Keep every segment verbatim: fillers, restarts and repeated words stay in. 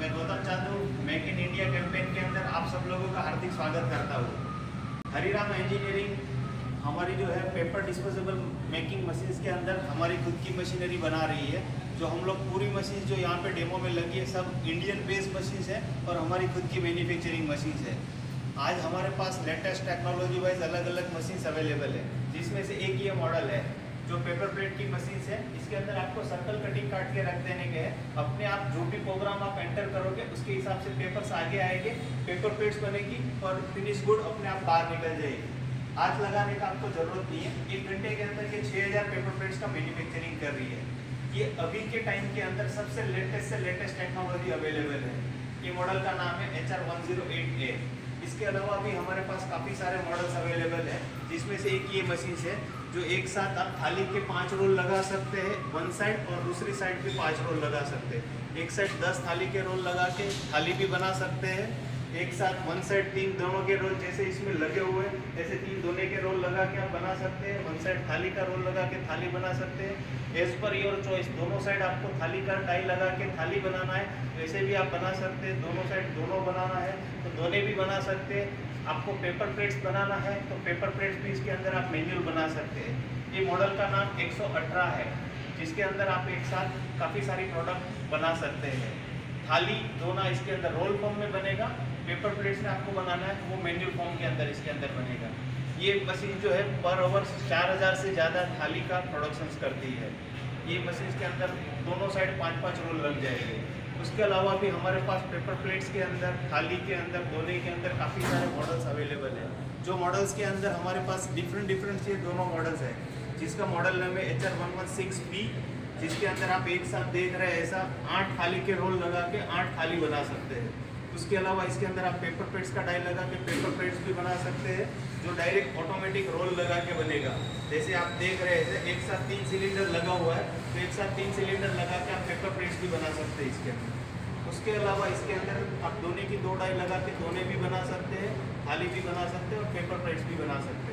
मैं Gautam Chandu make in India campaign के अंदर आप सब लोगों का हार्दिक स्वागत करता हूँ। हरिराम इंजीनियरिंग हमारी जो है पेपर डिस्पोजेबल मेकिंग मशीन्स के अंदर हमारी खुद की मशीनरी बना रही है। जो हम लोग पूरी मशीन जो यहाँ पे डेमो में लगी है सब इंडियन बेस्ड मशीन्स है और हमारी खुद की मैन्युफैक्चरिंग मशीन्स है। आज हमारे पास लेटेस्ट टेक्नोलॉजी वाइज अलग अलग मशीन्स अवेलेबल है, जिसमें से एक ये मॉडल है जो पेपर प्लेट की मशीन है। इसके अंदर आपको सर्कल कटिंग काट के रख देने के है। अपने आप जो भी प्रोग्राम आप एंटर करोगे उसके हिसाब से पेपर्स आगे आएंगे, पेपर प्लेट्स बनेगी और फिनिश गुड अपने आप बाहर निकल जाएगी। हाथ लगाने का आपको जरूरत नहीं है। एक घंटे के अंदर ये छः हज़ार पेपर प्लेट्स का मैन्युफैक्चरिंग कर रही है। ये अभी के टाइम के अंदर सबसे लेटेस्ट से लेटेस्ट टेक्नोलॉजी अवेलेबल है। ये मॉडल का नाम है H R one zero eight A. इसके अलावा भी हमारे पास काफ़ी सारे मॉडल्स अवेलेबल है, जिसमें से एक ये मशीन है जो एक साथ आप थाली के पांच रोल लगा सकते हैं वन साइड और दूसरी साइड भी पांच रोल लगा सकते हैं। एक साइड दस थाली के रोल लगा के थाली भी बना सकते हैं। एक साथ वन साइड तीन दोनों के रोल जैसे इसमें लगे हुए हैं ऐसे तीन दोनों के रोल लगा के आप बना सकते हैं। वन साइड थाली का रोल लगा के थाली बना सकते हैं। एज पर योर चॉइस दोनों साइड आपको थाली का टाई लगा के थाली बनाना है वैसे भी आप बना सकते हैं। दोनों साइड दोनों बनाना है तो दोनों भी बना सकते हैं। आपको पेपर प्लेट्स बनाना है तो पेपर प्लेट्स भी इसके अंदर आप मैन्युअल बना सकते हैं। ये मॉडल का नाम एक सौ अठारह है, जिसके अंदर आप एक साथ काफ़ी सारी प्रोडक्ट बना सकते हैं। थाली दोना इसके अंदर रोल फॉर्म में बनेगा, पेपर प्लेट्स में आपको बनाना है वो मैन्युअल फॉर्म के अंदर इसके अंदर बनेगा। ये मशीन जो है पर आवर चार हज़ार से ज़्यादा थाली का प्रोडक्शन करती है। ये मशीन के अंदर दोनों साइड पाँच पाँच रोल लग जाएंगे। उसके अलावा भी हमारे पास पेपर प्लेट्स के अंदर थाली के अंदर दोने के अंदर काफ़ी सारे मॉडल्स अवेलेबल है। जो मॉडल्स के अंदर हमारे पास डिफरेंट डिफरेंट ये दोनों मॉडल्स हैं, जिसका मॉडल नाम है H R one one six B, जिसके अंदर आप एक साथ देख रहे हैं ऐसा आठ थाली के रोल लगा के आठ थाली बना सकते हैं। उसके अलावा इसके अंदर आप पेपर प्लेट्स का डाई लगा के पेपर प्लेट्स भी बना सकते हैं, जो डायरेक्ट ऑटोमेटिक रोल लगा के बनेगा। जैसे आप देख रहे हैं एक साथ तीन सिलेंडर लगा हुआ है तो एक साथ तीन सिलेंडर लगा के आप पेपर प्लेट्स भी बना सकते हैं इसके अंदर। उसके अलावा इसके अंदर आप दोनों की दो डाई लगा के दोनों भी बना सकते हैं, थाली भी बना सकते हैं और पेपर प्लेट्स भी बना सकते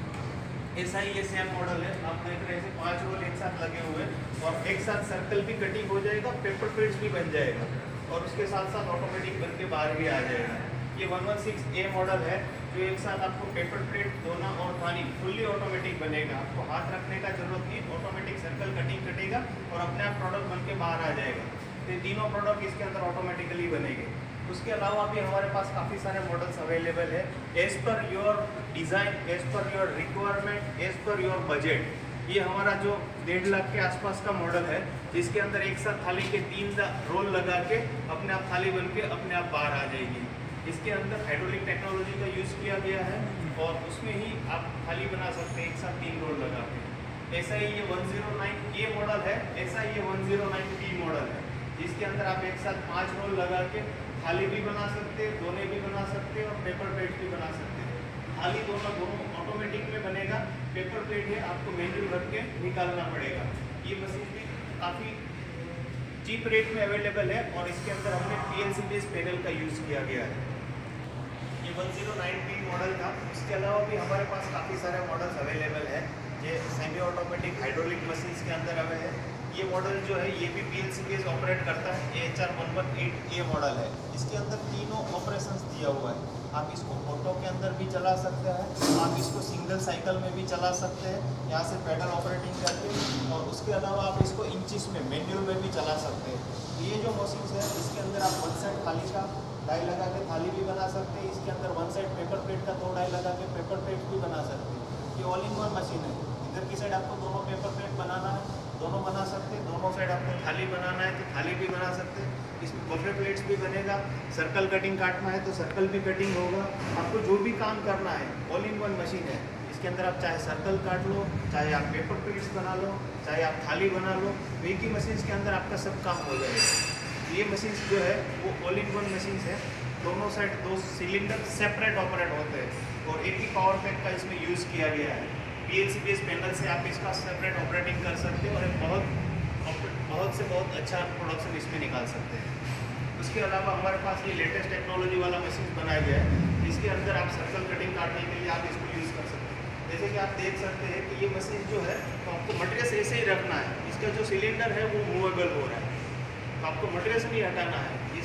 हैं। ऐसा ही ये सेम मॉडल है, आप देख रहे हैं पाँच रोल एक साथ लगे हुए हैं और एक साथ सर्कल भी कटिंग हो जाएगा, पेपर प्लेट्स भी बन जाएगा और उसके साथ साथ ऑटोमेटिक बन के बाहर भी आ जाएगा। ये one one six A model है जो एक साथ आपको पेपर प्लेट दोना और थाली फुल्ली ऑटोमेटिक बनेगा। आपको हाथ रखने का जरूरत नहीं, ऑटोमेटिक सर्कल कटिंग कटेगा और अपने आप प्रोडक्ट बन के बाहर आ जाएगा। तो तीनों प्रोडक्ट इसके अंदर ऑटोमेटिकली बनेंगे। उसके अलावा भी हमारे पास काफ़ी सारे मॉडल्स अवेलेबल है as per your design, as per your requirement, as per your budget. ये हमारा जो डेढ़ लाख के आसपास का मॉडल है, जिसके अंदर एक साथ थाली के तीन रोल लगा के अपने आप थाली बन के अपने आप बाहर आ जाएगी। इसके अंदर हाइड्रोलिक टेक्नोलॉजी का यूज़ किया गया है और उसमें ही आप थाली बना सकते हैं एक साथ तीन रोल लगा के। ऐसा ही ये one zero nine A model है, ऐसा ही ये one zero nine B model है, जिसके अंदर आप एक साथ पाँच रोल लगा के थाली भी बना सकते हैं, दोने भी बना सकते हैं और पेपर प्लेट भी बना सकते हैं। थाली दोनों दोनों ऑटोमेटिक में बनेगा, पेपर प्लेट है आपको मैन्युअल भर के निकालना पड़ेगा। ये मशीन भी काफ़ी चीप रेट में अवेलेबल है और इसके अंदर हमने P L C base panel का यूज़ किया गया है। ये one zero nine B model था। इसके अलावा भी हमारे पास काफ़ी सारे मॉडल्स अवेलेबल है। ये सेमी ऑटोमेटिक हाइड्रोलिक मशीन्स के अंदर हमें है। ये मॉडल जो है ये भी P L C base operate करता है। ये H R one one eight A model है। इसके अंदर तीनों ऑपरेशंस दिया हुआ है। आप इसको ऑटो के अंदर भी चला सकते हैं, आप इसको सिंगल साइकिल में भी चला सकते हैं यहाँ से पैडल ऑपरेटिंग करके, और उसके अलावा आप इसको इंचिस में मैनुअल में भी चला सकते हैं। ये जो मशीन है इसके अंदर आप वन साइड थाली का डाई लगा के थाली भी बना सकते हैं। इसके अंदर वन साइड पेपर प्लेट का दो डाई लगा के पेपर प्लेट भी बना सकते हैं। ये ऑल इन वन मशीन है। इधर की साइड आपको दोनों पेपर प्लेट बनाना है, दोनों बना सकते हैं। दोनों साइड आपको थाली बनाना है तो थाली भी बना सकते हैं। इसमें बफे प्लेट्स भी बनेगा। सर्कल कटिंग काटना है तो सर्कल भी कटिंग होगा। आपको जो भी काम करना है ऑल इन वन मशीन है। इसके अंदर आप चाहे सर्कल काट लो, चाहे आप पेपर प्लेट्स बना लो, चाहे आप थाली बना लो, एक ही मशीन के अंदर आपका सब काम हो जाएगा। ये मशीन जो है वो ऑल इन वन मशीन है। दोनों साइड दो सिलेंडर सेपरेट ऑपरेट होते हैं और एक ही पावर पैक का इसमें यूज़ किया गया है। P L C base panel से आप इसका सेपरेट ऑपरेटिंग कर सकते हैं और एक बहुत बहुत से बहुत अच्छा प्रोडक्शन इसमें निकाल सकते हैं। उसके अलावा हमारे पास ये लेटेस्ट टेक्नोलॉजी वाला मशीन बनाया गया है, जिसके अंदर आप सर्कल कटिंग काटने के लिए आप इसको यूज़ कर सकते हैं। जैसे कि आप देख सकते हैं कि ये मशीन जो है तो आपको मटेरियल ऐसे ही रखना है। इसका जो सिलेंडर है वो मूवेबल हो रहा है, तो आपको मटेरियल नहीं हटाना है। इसका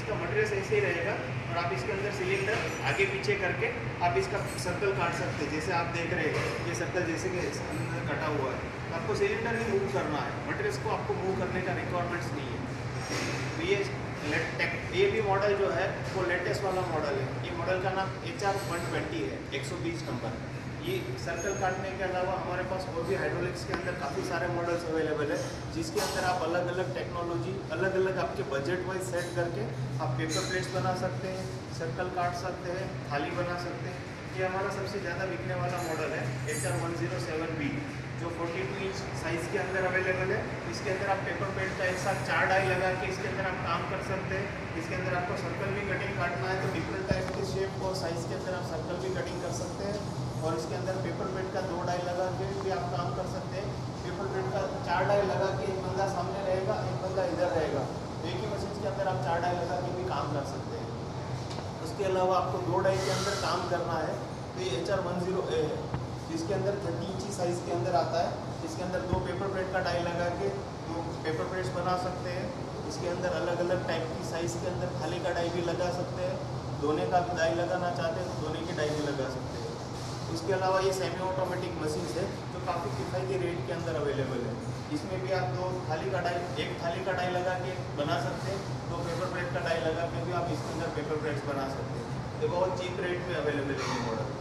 इसका मटेरियल ऐसे ही रहेगा और आप इसके अंदर सिलेंडर आगे पीछे करके आप इसका सर्कल काट सकते हैं। जैसे आप देख रहे हैं ये सर्कल जैसे कि अंदर कटा हुआ है, तो आपको सिलेंडर ही मूव करना है, मटेरियल को आपको मूव करने का रिक्वायरमेंट्स नहीं है। तो ये लेटेक ये भी मॉडल जो है वो लेटेस्ट वाला मॉडल है। ये मॉडल का नाम एच आर वन ट्वेंटी है, एक सौ बीस नंबर। ये सर्कल काटने के अलावा हमारे पास और भी हाइड्रोलिक्स के अंदर काफ़ी सारे मॉडल्स अवेलेबल है, जिसके अंदर आप अलग अलग टेक्नोलॉजी अलग अलग आपके बजट वाइज सेट करके आप पेपर प्लेट्स बना सकते हैं, सर्कल काट सकते हैं, थाली बना सकते हैं। ये हमारा सबसे ज़्यादा बिकने वाला मॉडल है H R one zero seven B, जो बयालीस इंच साइज़ के अंदर अवेलेबल है। इसके अंदर आप पेपर प्लेट का एक साथ चार डाई लगा के इसके अंदर आप काम कर सकते हैं। इसके अंदर आपको सर्कल भी कटिंग काटना है तो डिफरेंट टाइप के शेप और साइज़ के अंदर आप सर्कल भी कटिंग कर सकते हैं। और इसके अंदर पेपर प्लेट का दो डाई लगा के भी आप काम कर सकते हैं। पेपर प्लेट का चार डाई लगा के एक बंदा सामने रहेगा, एक बंदा इधर रहेगा, तो एक ही मशीन के अंदर आप चार डाई लगा के भी काम कर सकते हैं। उसके अलावा आपको दो डाई के अंदर काम करना है तो ये H R one zero A है, जिसके अंदर थर्टी इंची साइज़ के अंदर आता है। इसके अंदर दो पेपर प्लेट का डाई लगा के दो पेपर प्लेट्स बना सकते हैं। इसके अंदर अलग अलग टाइप की साइज़ के अंदर थाली का डाई भी लगा सकते हैं। दोने का भी डाई लगाना चाहते हैं तो दोने की डाई भी लगा सकते हैं। इसके अलावा ये सेमी ऑटोमेटिक मशीन है जो काफ़ी किफ़ायती रेट के अंदर अवेलेबल है। इसमें भी आप दो थाली का डाई एक थाली का डाई लगा के बना सकते हैं, दो पेपर प्लेट का डाई लगा के भी आप इसके अंदर पेपर प्लेट्स बना सकते हैं। ये बहुत चीप रेट में अवेलेबल है ये मॉडल।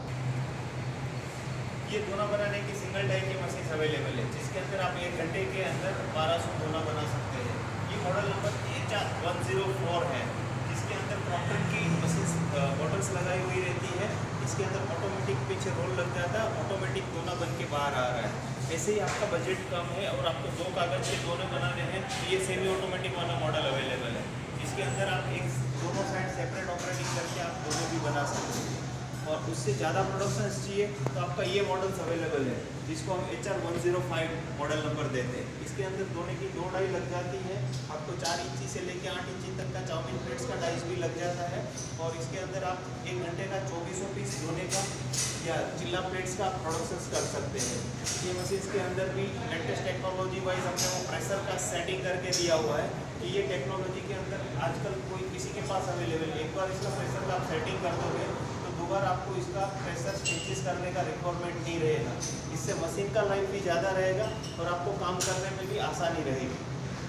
ये दोना बनाने की सिंगल डाई की मशीन अवेलेबल है, जिसके अंदर आप एक घंटे के अंदर बारह सौ दोना बना सकते हैं। ये model number H R one zero four है, जिसके अंदर प्रॉपर की मशीन बॉटल्स लगाई हुई रहती है। इसके अंदर ऑटोमेटिक पीछे रोल लग जाता है, ऑटोमेटिक दोना बन के बाहर आ रहा है। ऐसे ही आपका बजट कम है और आपको दो कागज़ के दोने बनाने हैं तो ये सेमी ऑटोमेटिक वाला मॉडल अवेलेबल है, जिसके अंदर आप एक दोनों साइड सेपरेट ऑपरेटिंग करके आप दोनों भी बना सकते हैं। और उससे ज़्यादा प्रोडक्शन चाहिए तो आपका ये मॉडल्स अवेलेबल है, जिसको हम H R one zero five model number देते हैं। इसके अंदर दोने की दो डाई लग जाती है, आपको चार इंची से लेकर आठ इंची तक का चाउमीन प्लेट्स का डाइस भी लग जाता है। और इसके अंदर आप एक घंटे का चौबीसों पीस दोने का या चिल्ला प्लेट्स का प्रोडक्शन कर सकते हैं। ये मशीन के अंदर भी लेटेस्ट टेक्नोलॉजी वाइज हमने वो प्रेशर का सेटिंग करके दिया हुआ है कि ये टेक्नोलॉजी के अंदर आजकल कोई किसी के पास अवेलेबल है। एक बार इसका प्रेशर का आप सेटिंग कर दोगे दो बार आपको इसका प्रेशर चेंजेस करने का रिक्वायरमेंट नहीं रहेगा। इससे मशीन का लाइफ भी ज़्यादा रहेगा और आपको काम करने में भी आसानी रहेगी।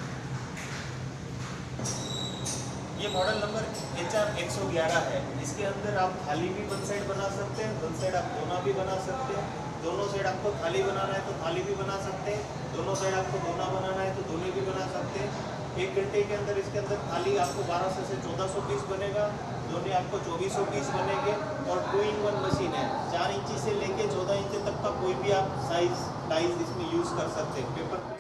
ये मॉडल नंबर एच आर एक सौ ग्यारह है। इसके अंदर आप थाली भी वन साइड बना सकते हैं, वन साइड आप दोना भी बना सकते हैं। दोनों साइड आपको थाली बनाना है तो थाली भी बना सकते हैं, दोनों साइड आपको दोना बनाना है तो दोने भी बना सकते हैं। एक घंटे के अंदर इसके अंदर थाली आपको बारह सौ से चौदह सौ पीस बनेगा, दोने आपको चौबीस सौ पीस बनेंगे। और टू इन वन मशीन है, चार इंची से लेके चौदह इंच तक का कोई भी आप साइज डाइज इसमें यूज़ कर सकते हैं। पेपर